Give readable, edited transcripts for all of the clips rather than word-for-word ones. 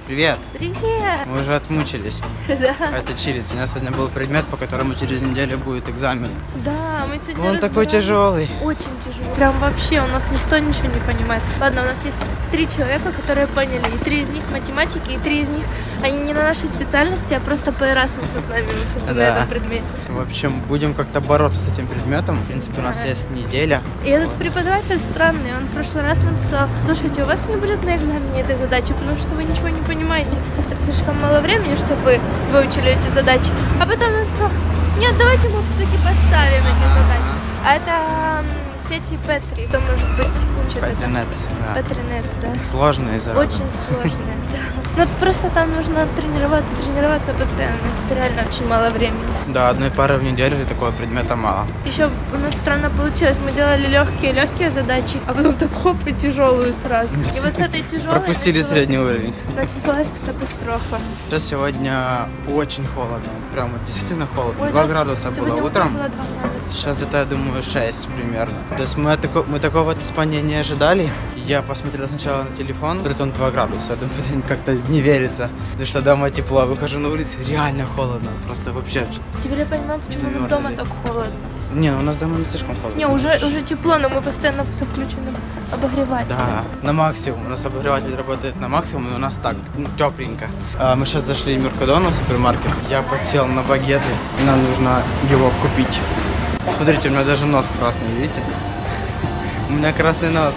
Привет! Привет! Мы уже отмучились. Да. Это чилить. У нас сегодня был предмет, по которому через неделю будет экзамен. Да, мы сегодня Он такой тяжелый. Очень тяжелый. Прям вообще у нас никто ничего не понимает. Ладно, у нас есть 3 человека, которые поняли. И 3 из них математики, и 3 из них они не на нашей специальности, а просто по Erasmus'у с нами учатся на этом предмете. В общем, будем как-то бороться с этим предметом. В принципе, у нас есть неделя. И этот преподаватель странный. Он в прошлый раз нам сказал: слушайте, у вас не будет на экзамене этой задачи, потому что вы ничего не понимаете. Это слишком мало времени, чтобы вы выучили эти задачи. А потом он сказал: нет, давайте мы все-таки поставим эти задачи. А это сети Петри. Что, может быть, учат это? Петринец, да. Сложные задачи. Очень сложные, да. Ну, просто там нужно тренироваться постоянно. Это реально очень мало времени. Да, одной пары в неделю и такого предмета мало. Еще у нас странно получилось. Мы делали легкие задачи, а потом так хоп, и тяжелую сразу. И вот с этой тяжелой пропустили средний уровень. Началась катастрофа. Сейчас сегодня очень холодно. Прям вот действительно холодно. Ой, 2 градуса было утром. Было 2 градуса. Сейчас где-то, я думаю, 6 примерно. То есть мы такого от Испании не ожидали. Я посмотрел сначала на телефон, говорит, он 2 градуса. Я думаю, как-то не верится. Потому что дома тепло, выхожу на улицу, реально холодно. Просто вообще. Теперь я понимаю, почему у нас дома так холодно. Не, у нас дома не слишком холодно. Не, уже тепло, но мы постоянно со включенным обогревателем. Да, на максимум. У нас обогреватель работает на максимум, и у нас так, тепленько. Мы сейчас зашли в Меркадона, в супермаркет. Я подсел на багеты, и нам нужно его купить. Смотрите, у меня даже нос красный, видите? У меня красный нос.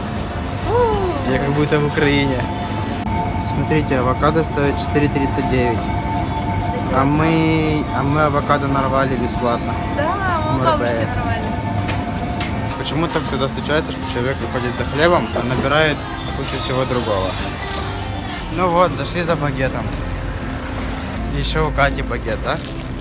Я как будто в Украине. Смотрите, авокадо стоит 4,39. А мы авокадо нарвали бесплатно. Да, мы бабушке нарвали. Почему так всегда случается, что человек выходит за хлебом, а набирает кучу всего другого? Ну вот, зашли за багетом. Еще у Кати багет, да?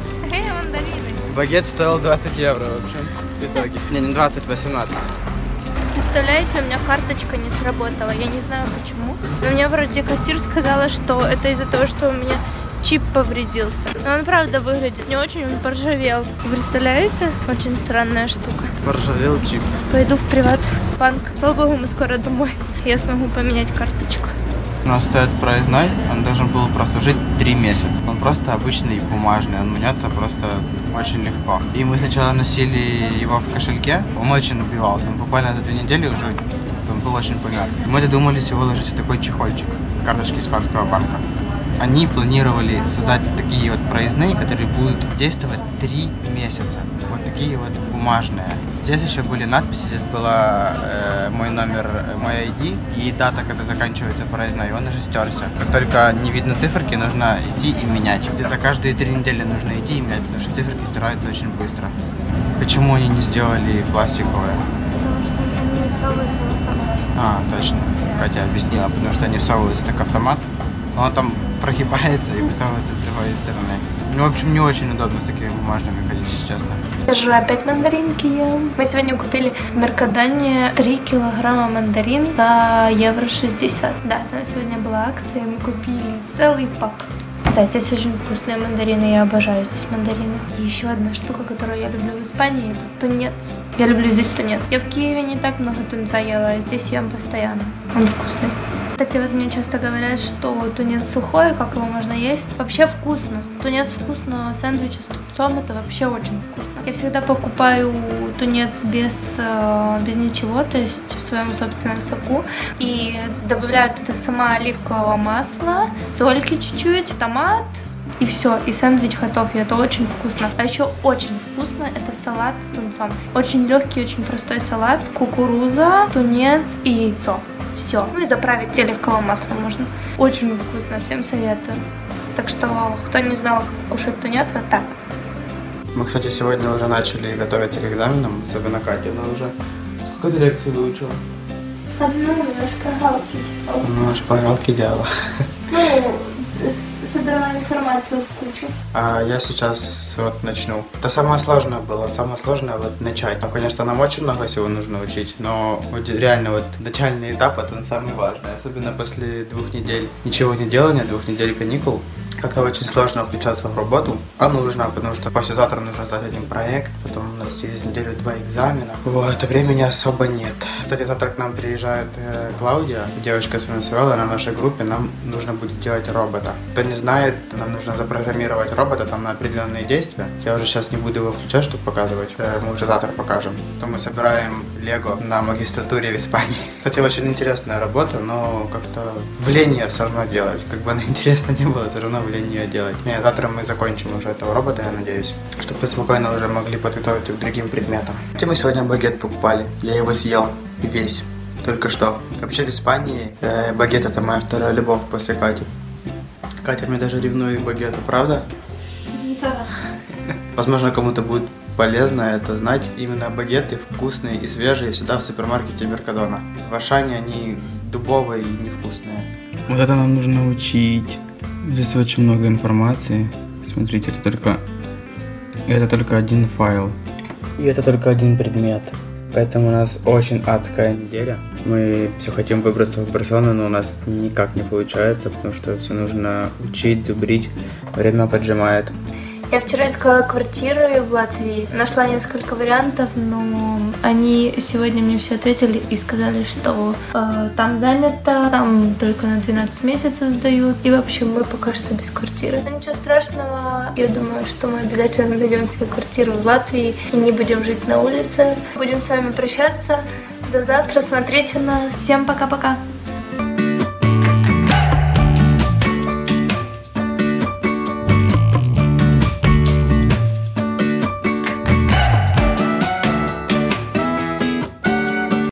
Мандарины. Багет стоил 20 евро, в общем, в итоге. Не 20, 18. Представляете, у меня карточка не сработала. Я не знаю почему. Но мне вроде кассир сказала, что это из-за того, что у меня чип повредился. Но он правда выглядит не очень, он поржавел. Представляете? Очень странная штука. Поржавел чип. Пойду в приват-банк. Слава богу, мы скоро домой. Я смогу поменять карточку. У нас стоит проездной, он должен был прослужить 3 месяца. Он просто обычный бумажный, он мнется просто очень легко. И мы сначала носили его в кошельке, он очень набивался. Он буквально за 2 недели уже он был очень помят. Мы додумались его ложить в такой чехольчик, карточки испанского банка. Они планировали создать такие вот проездные, которые будут действовать 3 месяца. Вот такие вот бумажные. Здесь еще были надписи, здесь была мой номер, мой ID и дата, когда заканчивается проездной. И он уже стерся. Как только не видно циферки, нужно идти и менять. Где-то каждые 3 недели нужно идти и менять, потому что циферки стираются очень быстро. Почему они не сделали пластиковые? Потому что они не всовываются в автомат. А, точно. Катя объяснила, потому что они всовываются так в автомат. Он там прогибается и высовывается с другой стороны. Ну, в общем, не очень удобно с такими бумажными ходить, если честно. Я же опять мандаринки ем. Мы сегодня купили в Меркадоне 3 килограмма мандарин за евро 60. Да, там сегодня была акция, мы купили целый пак. Да, здесь очень вкусные мандарины, я обожаю здесь мандарины. И еще одна штука, которую я люблю в Испании, это тунец. Я люблю здесь тунец. Я в Киеве не так много тунца ела, а здесь ем постоянно. Он вкусный. Кстати, вот мне часто говорят, что тунец сухой, как его можно есть. Вообще вкусно. Тунец вкусно, сэндвичи с тунцом, это вообще очень вкусно. Я всегда покупаю тунец без ничего, то есть в своем собственном соку. И добавляю туда сама оливкового масла, сольки чуть-чуть, томат. И все, и сэндвич готов, и это очень вкусно. А еще очень вкусно это салат с тунцом. Очень легкий, очень простой салат. Кукуруза, тунец и яйцо. Все. Ну и заправить оливковым маслом можно. Очень вкусно, всем советую. Так что, кто не знал, как кушать тунец, вот так. Мы, кстати, сегодня уже начали готовиться к экзаменам, особенно Катя, она уже... Сколько ты лекций выучила? Одну, я шпаргалки делала. Ну, шпаргалки делала. Ну, собирала информацию в кучу. А я сейчас вот начну. Это самое сложное было, самое сложное вот начать. Там, конечно, нам очень много всего нужно учить, но вот реально вот начальный этап это самый важный. Особенно после 2 недель ничего не делания, 2 недель каникул. Как-то очень сложно включаться в работу, а нужно, потому что послезавтра нужно сдать один проект, потом у нас через неделю 2 экзамена. Вот, времени особо нет. Кстати, завтра к нам приезжает Клаудия, девочка сфинансировала на нашей группе, нам нужно будет делать робота. Кто не знает, нам нужно запрограммировать робота там на определенные действия. Я уже сейчас не буду его включать, чтобы показывать, мы уже завтра покажем. Потом мы собираем Лего на магистратуре в Испании. Кстати, очень интересная работа, но как-то в лень ее все равно делать. Как бы она интересно не было, все равно в лень ее делать. Не, завтра мы закончим уже этого робота, я надеюсь, чтобы мы спокойно уже могли подготовиться к другим предметам. Где мы сегодня багет покупали? Я его съел весь, только что. Вообще в Испании багет — это моя вторая любовь после Кати. Катя мне даже ревнует к багету, правда? Да. Возможно, кому-то будет полезно это знать. Именно багеты вкусные и свежие всегда в супермаркете Меркадона. В Ашане они дубовые и невкусные. Вот это нам нужно учить. Здесь очень много информации. Смотрите, это только один файл. И это только один предмет. Поэтому у нас очень адская неделя. Мы все хотим выбраться в Барселону, но у нас никак не получается, потому что все нужно учить, зубрить. Время поджимает. Я вчера искала квартиры в Латвии, нашла несколько вариантов, но они сегодня мне все ответили и сказали, что там занято, там только на 12 месяцев сдают, и в общем мы пока что без квартиры. Но ничего страшного, я думаю, что мы обязательно найдем себе квартиру в Латвии и не будем жить на улице. Будем с вами прощаться, до завтра, смотрите нас, всем пока-пока!